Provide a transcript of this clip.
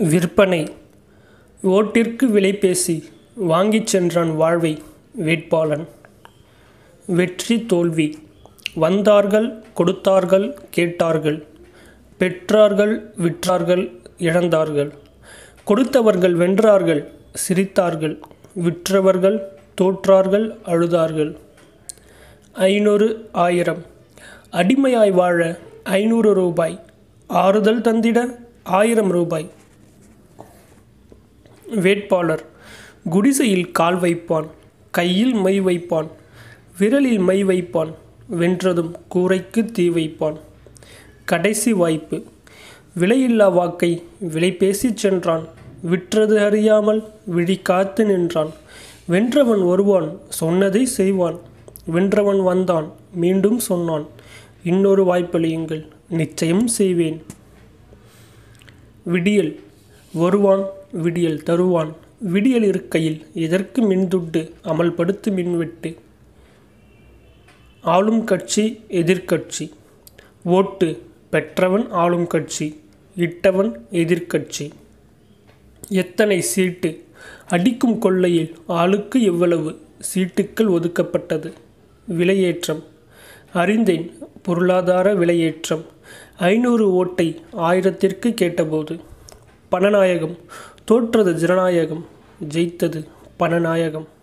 விற்பனை. ஓட்டிற்கு விலை பேசி வாங்கிச் சென்றான் வாழ்வை வேட்பாளன். வெற்றி தோல்வி. வந்தார்கள், கொடுத்தார்கள், கேட்டார்கள், பெற்றார்கள், விற்றார்கள், இழந்தார்கள். கொடுத்தவர்கள் வென்றார்கள், சிரித்தார்கள். விற்றவர்கள் தோற்றார்கள், அழுதார்கள். 500, 1000. அடிமையாய் வாழ 500 ரூபாய். ஆறுதல் தந்திட 1000 ரூபாய். வேட்பாளர். குடிசையில் கால் வைப்பான், கையில் மை வைப்பான், விரலில் மை வைப்பான், வென்றதும் கூரைக்கு தீ வைப்பான். கடைசி வாய்ப்பு. விலையில்லா வாக்கை விலை பேசிச் சென்றான். விற்றது அறியாமல் விழி காத்து நின்றான். வென்றவன் வருவான், சொன்னதை செய்வான். வென்றவன் வந்தான், மீண்டும் சொன்னான், இன்னொரு வாய்ப்பளியுங்கள், நிச்சயம் செய்வேன். விடியல். வருவான், விடியல் தருவான். விடியல் இருக்கையில் எதற்கு மின்துட்டு, அமல்படுத்து மின்வெட்டு. ஆளும் கட்சி, எதிர்க்கட்சி. ஓட்டு. பெற்றவன் ஆளும் கட்சி, இட்டவன் எதிர்க்கட்சி. எத்தனை சீட்டு. அடிக்கும் கொள்ளையில் ஆளுக்கு எவ்வளவு சீட்டுக்கள் ஒதுக்கப்பட்டது. விலையேற்றம். அறிந்தேன், பொருளாதார விலையேற்றம். 500 ஓட்டை 1000ற்கு கேட்டபோது. பணநாயகம். தோற்றது ஜனநாயகம், ஜெயித்தது பணநாயகம்.